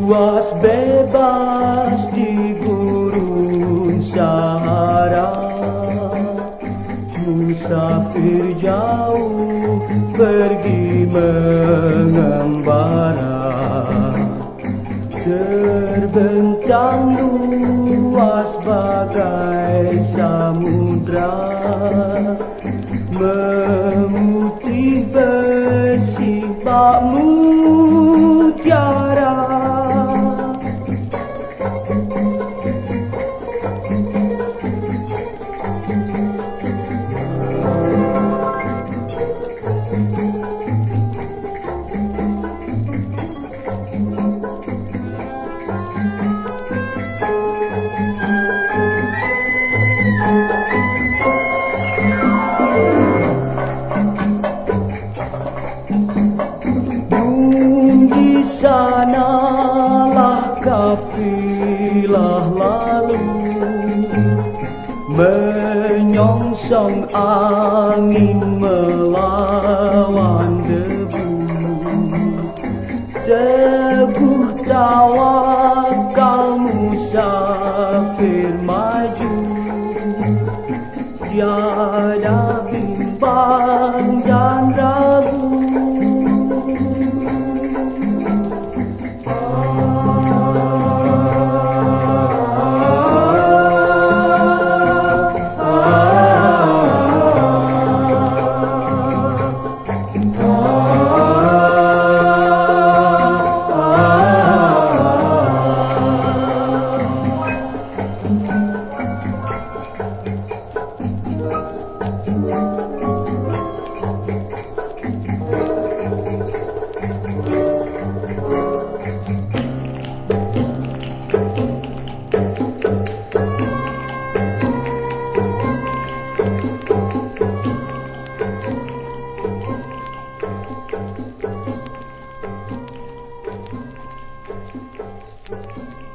Luas bebas di gurun Sahara, musafir jauh pergi mengembara. Terbentang luas bagai samudra, memutih bersih bak mutiara. Di sanalah kafilah lalu, menyongsong angin melawan debu. Teguh tawakal musafir maju, tiada bimbang dan ragu. Thank you.